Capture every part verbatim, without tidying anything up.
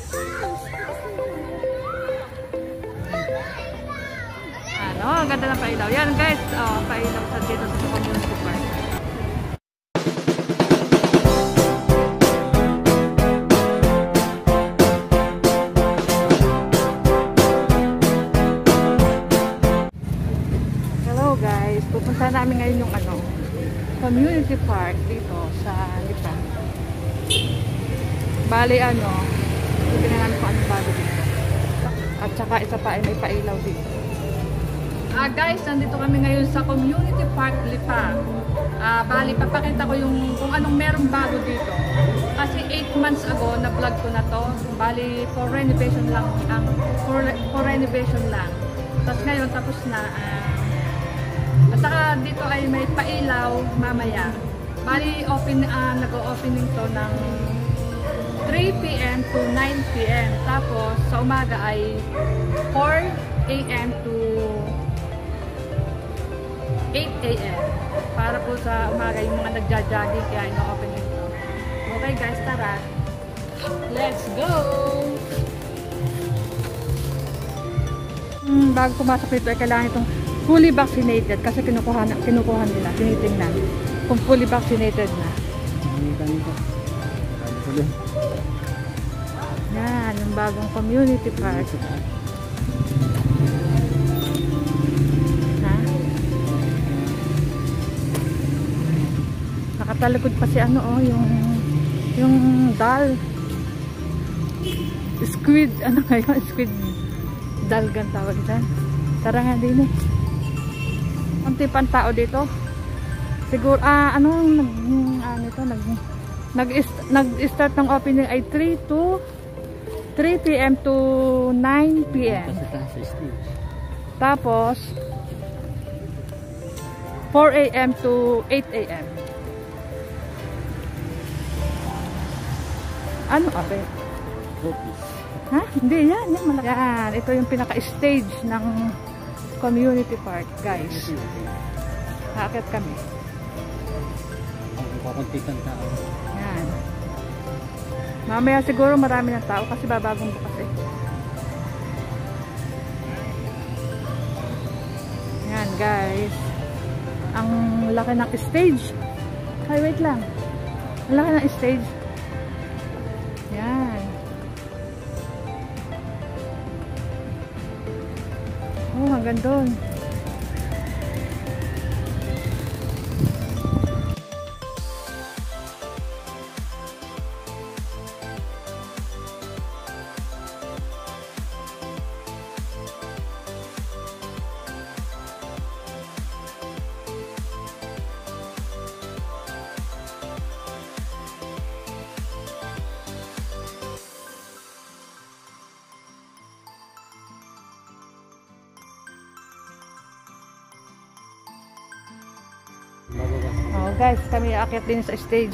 Ano, ang ganda ng pailaw. Yan guys, oh, pailaw sa dito sa community park. Hello guys, pupunta namin ngayon yung ano, community park dito sa Lipa. Bali ano, tignan namin kung anong bago dito. At saka isa pa ay may pailaw dito. Ah guys, nandito kami ngayon sa Community Park Lipa. Ah, bali papakita ko yung kung anong merong bago dito. Kasi eight months ago na vlog ko na to. Bali for renovation lang ang for, for renovation lang. Tapos ngayon tapos na. Ah, at saka dito ay may pailaw mamaya. Bali open uh, nag-o-opening to ng three p m to nine p m Tapos sa umaga ay four a m to eight a m Para po sa umaga yung mga nagja-jogging kaya ino-open ito. Okay guys, tara. Let's go! Hmm, bago pumasok dito ay kailangan itong fully vaccinated kasi kinukuha, kinukuha nila, tinitingnan kung fully vaccinated na. Yan, yung bagong community park. Nakatalagod pa si ano oh, yung yung dal squid, ano ngayon, squid dalgan tawag dyan. Tara nga din eh. Ang tipang tao dito. Siguro, ah, ano, nag, ano ito, nag, nag-start ng opening ay three p m to nine p m Tapos, four a m to eight a m Ano abe? Ha? Hindi yan. Yan, malaki. Yan. Ito yung pinaka-stage ng community park, guys. Haakit kami. Pakuntikan tao. Yan. Mamaya siguro marami ng tao kasi babagong bukas eh. Yan, guys. Ang laki ng stage. Ay, wait lang. Ang laki ng stage. Yan. Oh, hanggang doon. Oh guys, kami aakyat din sa stage.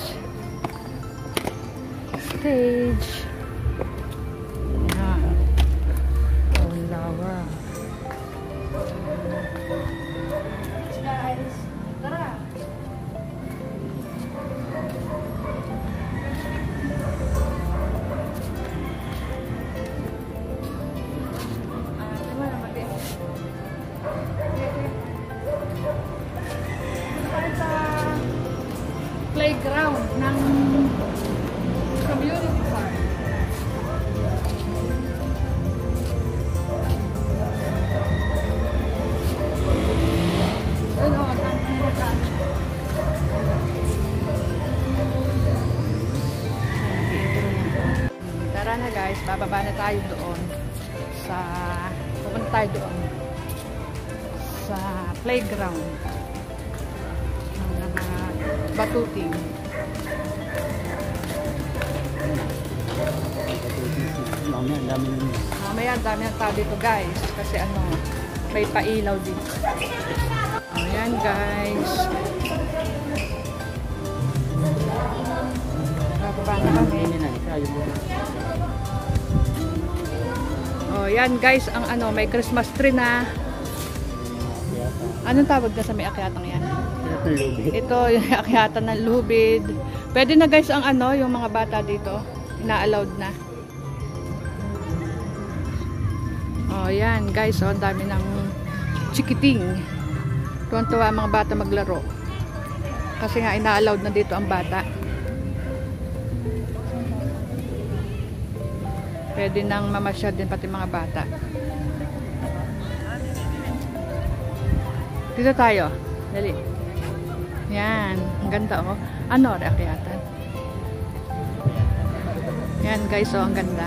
Stage. Yan. Oh, lawa. Guys, tara. Ah, diba naman din? Playground ng community park. Ano, tara na guys, bababa na tayo doon sa pupunta tayo doon sa playground. Batuting. Mamaya ang dami nyo. Mamaya ang dami ng tao dito guys. Kasi ano, may pailaw dito. Ayan guys. Bababa na kami. Oh, yan guys, ang ano, may Christmas tree na. Anong tawag na sa may akyatang yan? Ito yung akyatan ng lubid. Pwede na guys ang ano, yung mga bata dito. Ina-allowed na. Oh, yan guys, oh, ang dami ng chikiting. Tuwan-tuwa ang mga bata maglaro. Kasi nga ina-allowed na dito ang bata. Pwede nang mamasyal din pati mga bata. Dito tayo. Dali. Yan. Ang ganda oh. Ano? Reakyatan. Yan guys oh. Ang ganda.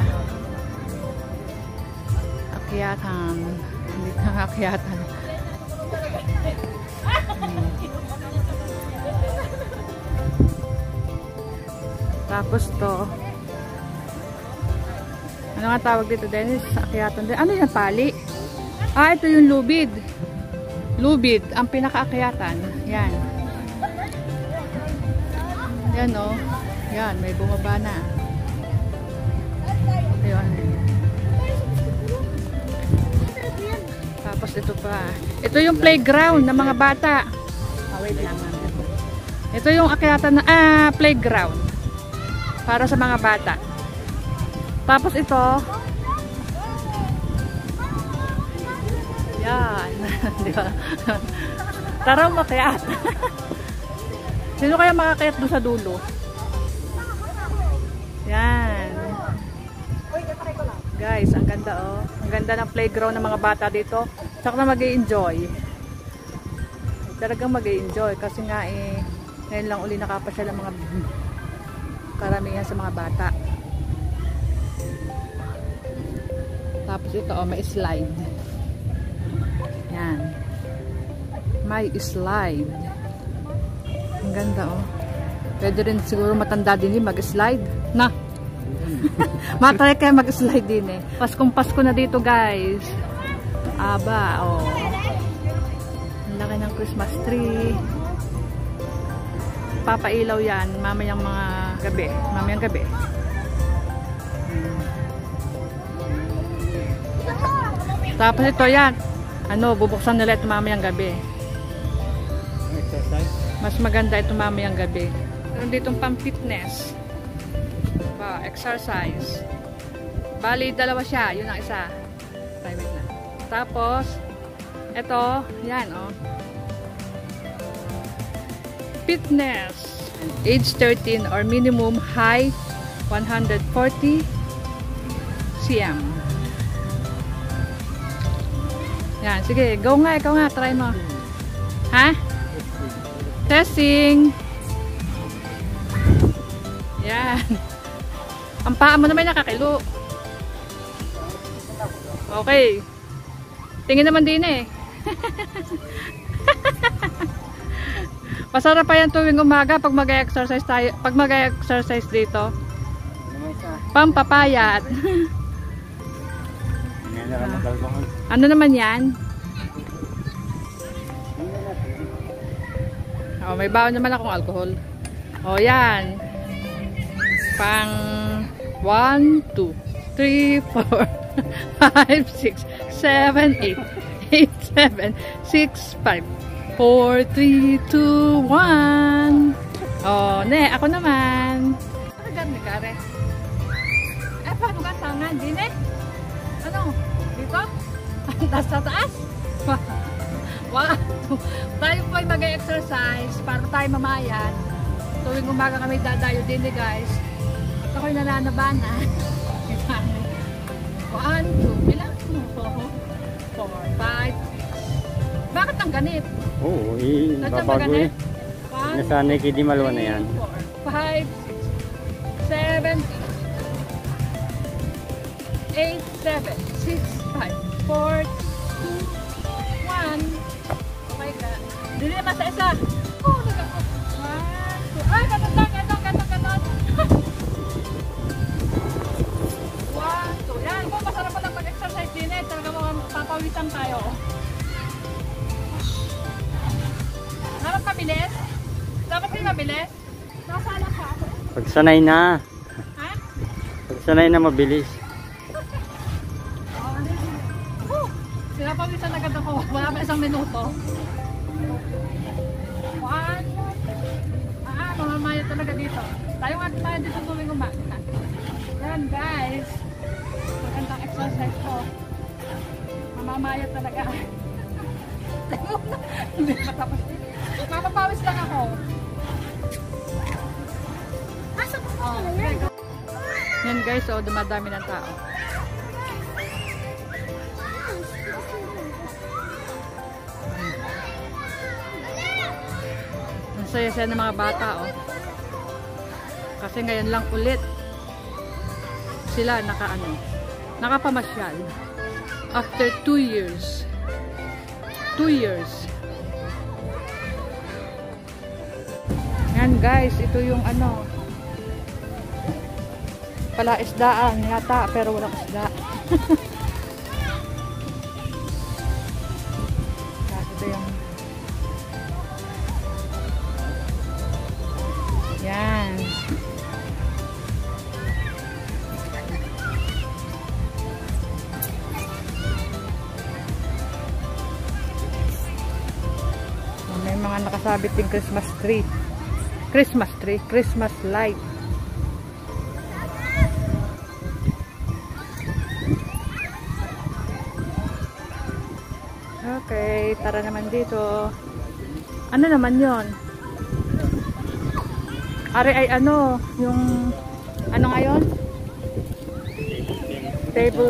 Akyatan. Hindi na akyatan. Hmm. Tapos to. Ano nga tawag dito, Dennis? Akyatan din. Ano yan? Pali? Ah, ito yung lubid. Lubid. Ang pinaka-akyatan. Yan. Yan o. Oh. Yan. May bumaba na. Ayun. Tapos ito pa. Ito yung playground ng mga bata. Oh, wait lang. Ito yung akyatan na, ah, playground. Para sa mga bata. Tapos ito. Yan. Di ba? Tara makyat. Sino kaya makakyat doon sa dulo? Yan. Guys, ang ganda oh. Ang ganda ng playground ng mga bata dito. Saka na mag-i-enjoy. Talagang mag-i-enjoy. Kasi nga eh, ngayon lang uli nakapasyal ang mga karamihan sa mga bata. Tapos ito oh, may slide. Yan. May slide. Ang ganda oh. Pwede rin siguro matanda din eh mag-slide. Na. Matry kayo mag-slide din eh. Paskong Pasko na dito guys. Aba oh. Ang laki ng Christmas tree. Papailaw yan mamayang mga gabi. Mamayang gabi. Hmm. Tapos ito yan. Ano, bubuksan nila ito mamayang gabi. Exercise? Mas maganda ito mamayang gabi. Meron ditong pang fitness. Ba, exercise. Bali, dalawa siya. Yun ang isa. Private na. Tapos, ito, yan oh. Fitness. Age thirteen or minimum height one hundred forty centimeters. Yan, sige, go nga, ikaw nga, try mo. Ha? Testing. Yan. Ang paa mo naman nakakilo. Okay. Tingin naman din eh. Masarap pa yan tuwing umaga pag mag-exercise tayo, pag mag-exercise dito. Pampapayat. Ano naman yan? Oh, may baon naman akong alcohol. Oh, yan. Pang one, two, three, four, five, six, seven, eight, eight, seven, six, five, four, three, two, one. Oh, ne, ako naman. Ano gano'n, kare? Eh, paano ka tangan? Din eh? Ano? Dito? Taas sa taas? Wow! Tayo po ay mag-exercise para tayo mamayan. Tuwing umaga kami dadayo din eh, guys. At ako'y nananabana. One, two, ilang? Four, five. Bakit ang ganit? Oo, eh, babago eh. Nasanay kay Di Malwa na yan. four, five, seven, eight, seven, six, five, four, two, one. Okay ka. Dili naman sa isa. Oh, nagako. one, two. Ay, ganon lang, ganon, ganon, ganon. one, two. Yan, kung masarap pa lang mag-exercise din eh. Talaga mo papawisan tayo. Dapat mabilis? Dapat din mabilis? Nakasala ka ako. Pagsanay na. Ha? Pagsanay na mabilis. Oh, sinapawisan agad ako. Wala pa isang minuto. One. Ah, mamamaya talaga dito. Tayo nga tayo dito tuwing umaga. Yan guys. Magandang exercise ko. Mamaya talaga. Hindi pa tapos. Mapapawis lang ako. Oh, yan guys, oh, dumadami ng tao. Ang saya-saya ng mga bata, oh. Kasi ngayon lang ulit sila naka ano, nakapamasyal after two years. Two years. Yan guys, ito yung ano, palaisdaan yata pero walang isda. Ito yung yan. May mga nakasabit din Christmas tree. Christmas tree, Christmas light. Okay, tara naman dito. Ano naman yon? Are ay ano, yung ano ngayon? Table.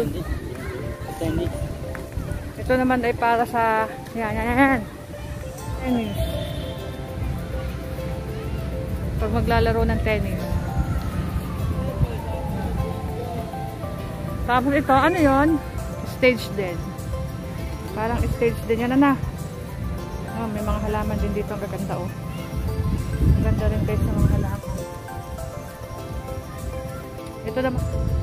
Ito naman ay para sa yan, yan, yan. Tennis. Pag maglalaro ng tennis. Tapos ito, ano yon? Stage din. Parang stage din yan na. Oh, may mga halaman din dito ang gaganda, oh. Ang ganda rin guys ng mga halaman. Ito naman.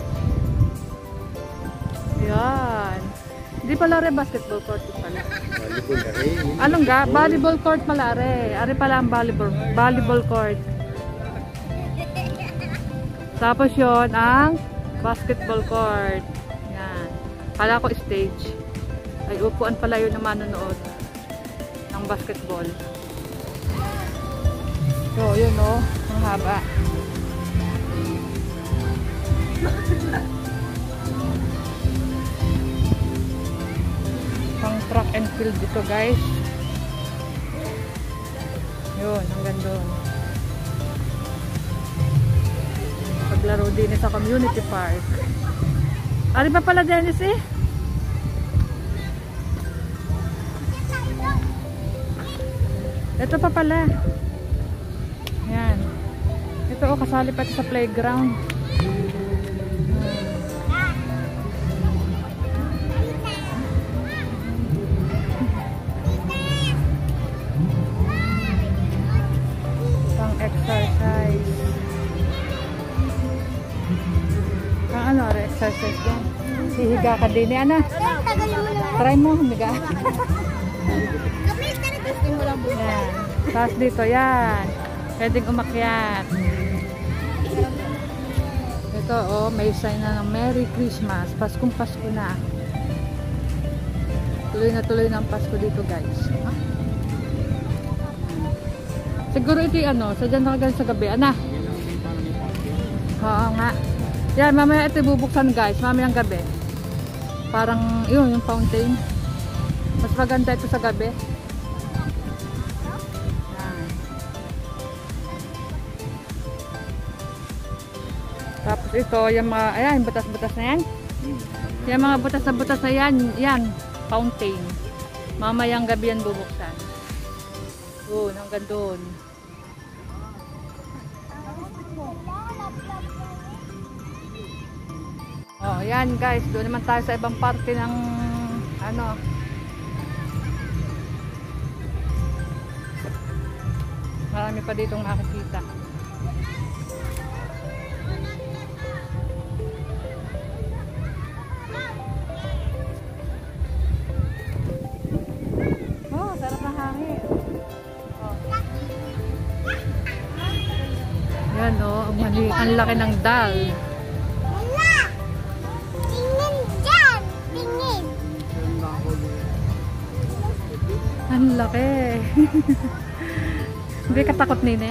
Yan. Hindi pala re basketball court pala. Anong ga? Volleyball court pala re. Ari pala ang volleyball, volleyball court. Tapos yon ang basketball court. Yan. Kala ko stage. Ay upuan pala yun na manonood ng basketball. So yun o, ang haba. Pang track and field dito guys. Yun, hanggang doon. Paglaro din sa community park. Ari pa pala Dennis eh? Ito pa pala. Yan. Ito oh, kasali pa sa playground. Pang exercise. Pang ano, exercise din. Hihiga ka din eh, ana. Try mo, higa. Yan. Tapos dito, yan. Pwedeng umakyat. Ito, oh, may sign na ng Merry Christmas. Paskong Pasko na. Tuloy na tuloy ng Pasko dito, guys. Siguro ito yung ano, sadya na kagaling sa gabi. Ana? Oo nga. Yan, mamaya ito bubuksan, guys. Mamayang gabi. Parang, yun, yung fountain. Mas maganda ito sa gabi. Tapos ito, yung mga, ayan, butas-butas na yan. Yung mga butas na butas na yan, yan, fountain. Mamayang gabi yan bubuksan. Doon, hanggang doon. Oh, yan guys, doon naman tayo sa ibang parte ng, ano, marami pa ditong nakikita. Yan o, oh, ang laki ng dal. Wala! Tingin dyan! Tingin! Ang laki. Hindi ka takot nini.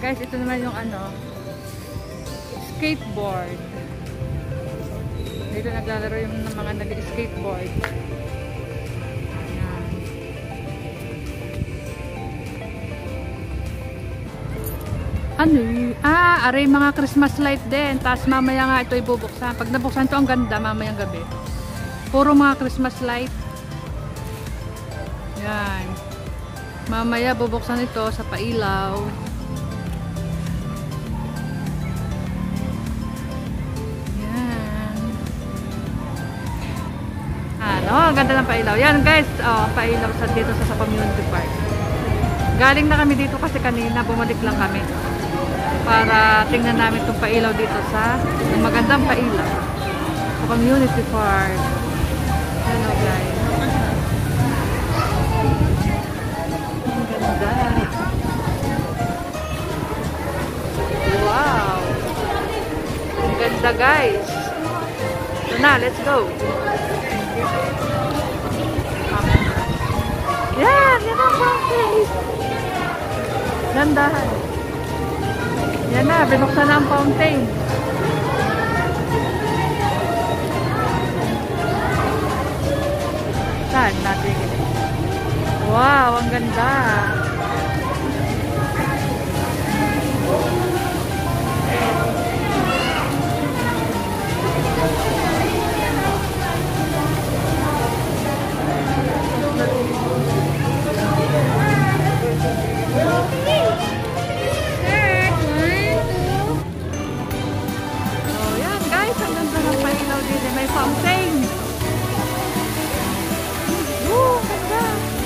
Guys, ito naman yung ano, skateboard. Dito naglalaro yung mga nag-skateboard. Ayan. Ano yun? Ah, aray mga Christmas light din. Tapos mamaya nga ito ibubuksan. Pag nabuksan ito, ang ganda mamayang gabi. Puro mga Christmas light. Yan. Mamaya bubuksan ito sa pailaw. Yan. Ano, ang ganda ng pailaw. Yan guys, oh, pailaw sa dito sa, sa community park. Galing na kami dito kasi kanina, bumalik lang kami. Para tingnan namin itong pailaw dito sa magandang pailaw. Sa community park. Hello guys. Wow! Ang ganda guys! So na, let's go! Yan! Yan ang fountain! Gandahan! Yan na, binuksan na ang fountain! Saan natin? Wow! Ang ganda! May fountain. Oh, ganda.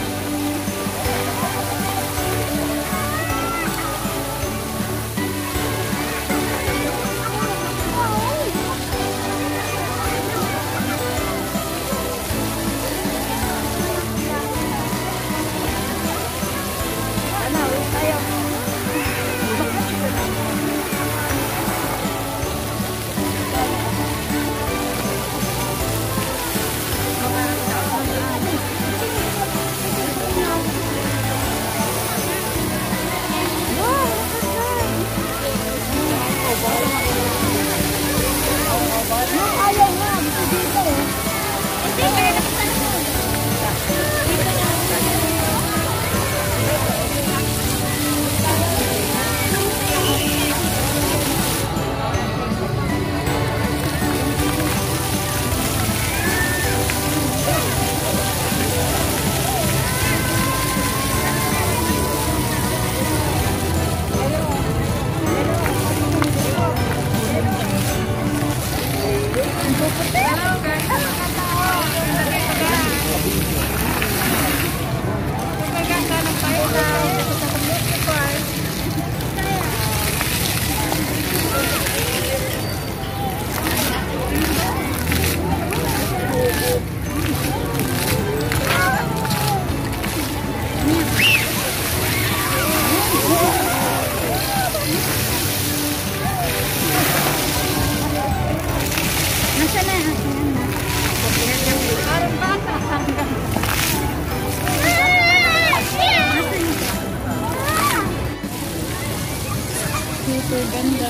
Super ganda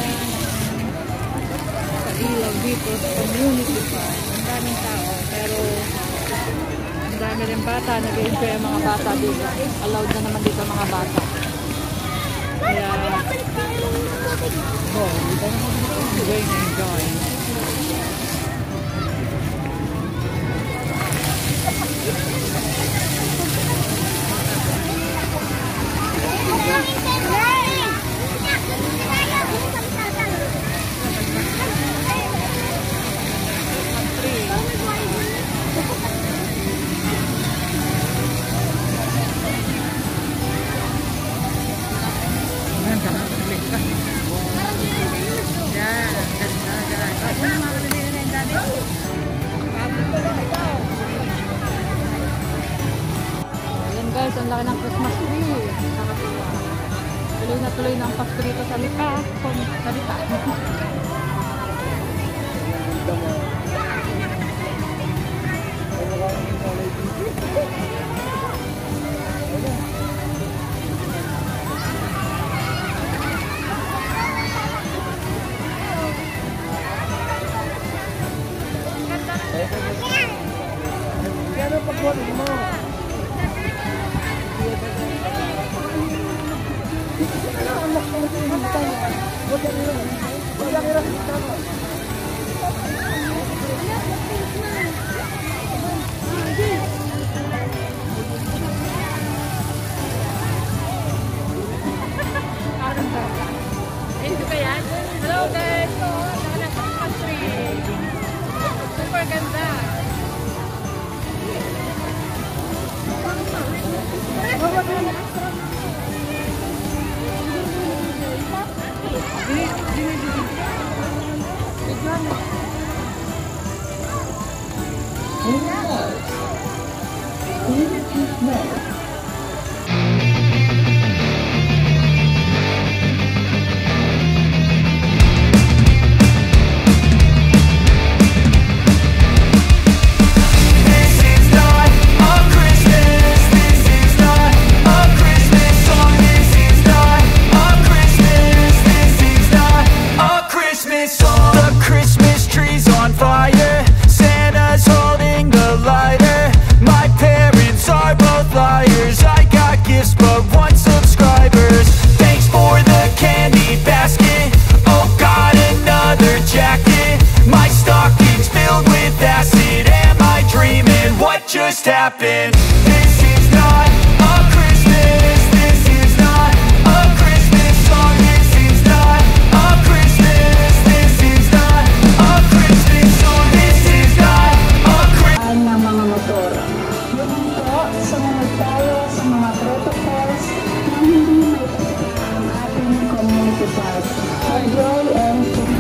sa ilaw dito sa community park. Ang daming tao pero ang dami rin bata. Nag-enjoy ang mga bata dito. Allowed na naman dito ang mga bata. Kaya oh, enjoy na enjoy. Guys, ang laki ng Christmas tree. Nakatuwa. Tuloy na tuloy ng Pasko dito sa Lipa. Sa Lipa. Ito ba yan? Hello guys! So, nakalang Christmas tree. Super ganda. Dini, dini, dini. Bigyan mo. Just happened. This is not a Christmas. This is not a Christmas song. This is not a Christmas. This is not a Christmas song. This is not a Christmas. Ng mga motor. Yun po, sumunod tayo sa mga protocols na hindi may ang ating community park. Enjoy and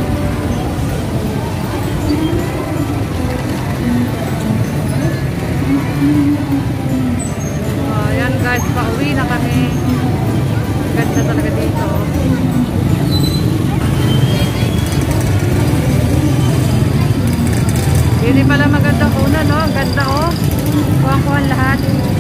Oh, ayan guys, pauwi na kami. Ganda talaga dito. Hindi pala magandang una, no? Ang ganda, oh. Kuha-kuha lahat.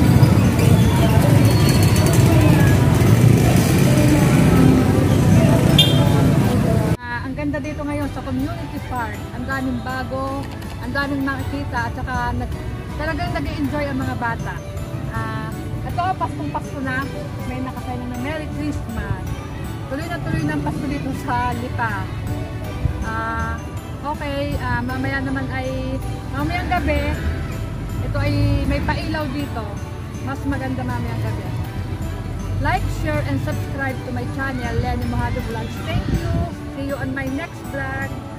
Ah, ang ganda dito ngayon sa community park. Ang daming bago, ang daming makikita, at saka nag talagang nag-enjoy ang mga bata. Ah, ito, Paskong-Pasko na. May nakasayang ng Merry Christmas. Tuloy na tuloy ng Pasko dito sa Lipa. Ah, okay, ah, mamaya naman ay mamayang gabi. Ito ay may pailaw dito. Mas maganda mamayang gabi. Like, share, and subscribe to my channel, Lenny Mojado Vlogs. Thank you. See you on my next vlog.